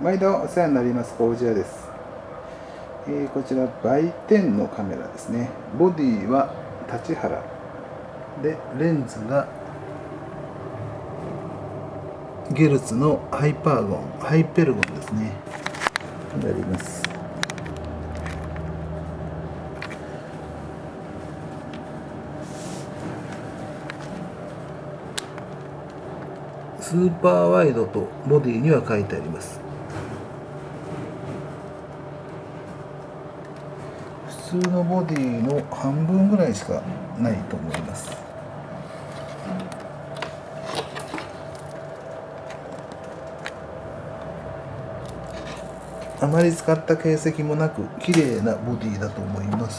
毎度お世話になります。工事屋です。こちら売店のカメラですね。ボディは立ち原で、レンズがゲルツのハイペルゴンですね。になります。スーパーワイドとボディには書いてあります。普通のボディの半分ぐらいしかないと思います。あまり使った形跡もなく綺麗なボディだと思います。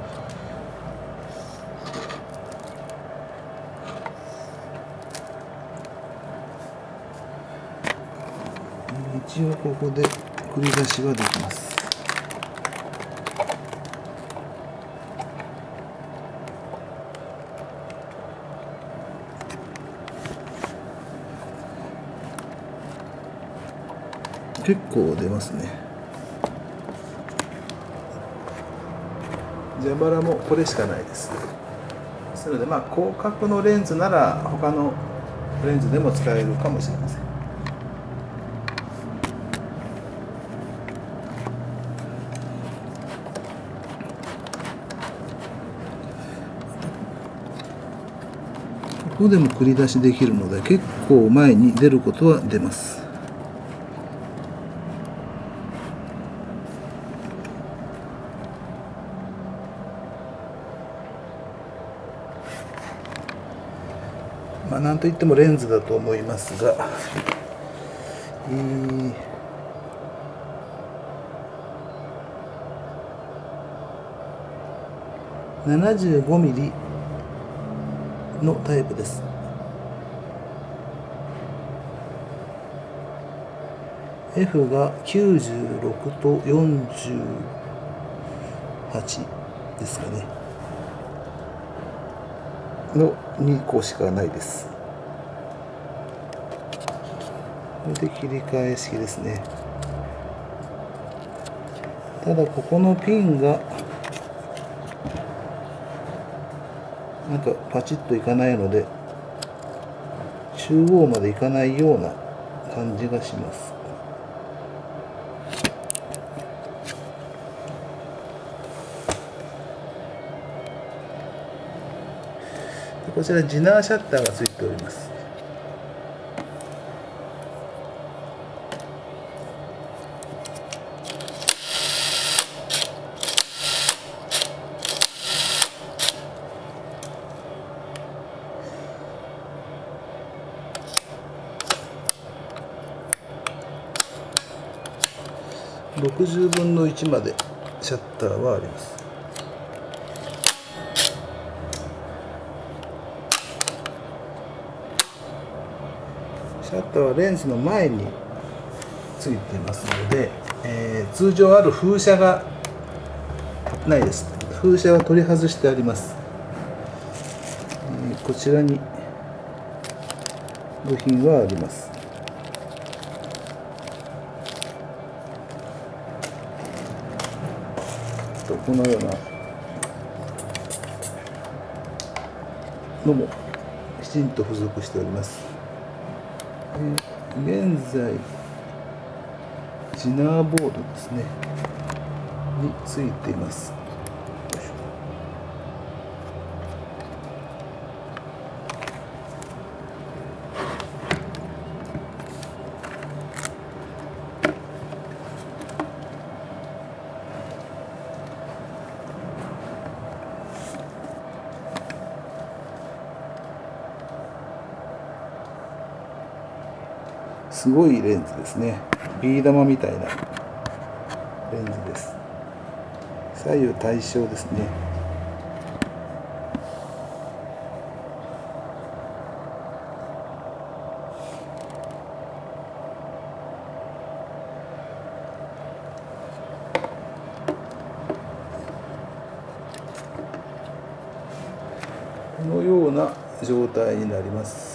一応ここで繰り出しはできます。結構出ますね。蛇腹もこれしかないです。ですので広角のレンズなら他のレンズでも使えるかもしれません。ここでも繰り出しできるので結構前に出ることは出ます。なんといってもレンズだと思いますが、75ミリのタイプです。F が96と48ですかね。の2個しかないです。これで切り替え式ですね。ただここのピンがなんかパチッといかないので中央までいかないような感じがします。こちらジナーシャッターがついております。60分の1までシャッターはあります。シャッターはレンズの前についていますので、通常ある風車がないです。風車は取り外してあります。こちらに部品はあります。このようなのもきちんと付属しております。現在ジナーボードですねについています。すごいレンズですね。ビー玉みたいなレンズです。左右対称ですね。このような状態になります。